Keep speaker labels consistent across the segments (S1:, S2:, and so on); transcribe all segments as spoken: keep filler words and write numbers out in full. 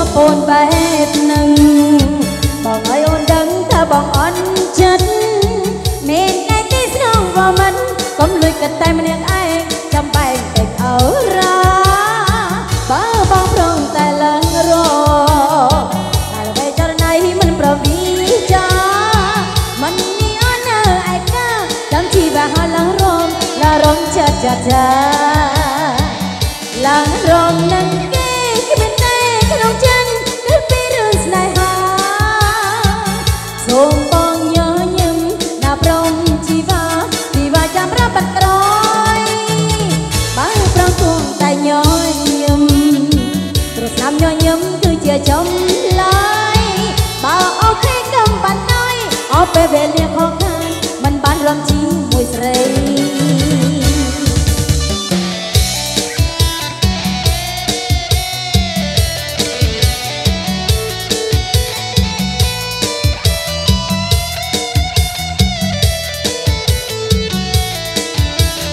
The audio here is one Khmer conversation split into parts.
S1: ពូនបែបនឹងបងឲ្យអូនដឹងថាបងអន់ចិត្តមានតែគេស្នងក៏មិនកុំលួចក៏តែម្នាក់ឯងចាំបែកតែអើរ៉ាបើបងប្រងតែឡើងរតែល្បីចរណៃមិនប្រវីចាមិនមានអូននៅឯកាចាំជីវ៉ាហើយឡើងរំឡារំចាចាចាឡើងរំនឹងគេគ្មានតែក្នុងចិត្តគិតពីរឿងស្នេហាសូមបងញញឹមណាព្រមជីវ៉ាជីវ៉ាចាំរាប់បាត់ក្រោយបើប្រងទួងតែញញឹមព្រោះស្នាមញញឹមគឺជាចំឡាយបើអូខេកំបានហើយអស់ពេលវេលាខកខានមិនបានរំជាមួយស្រី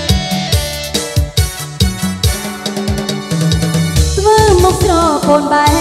S1: មុខស្រពូនបែ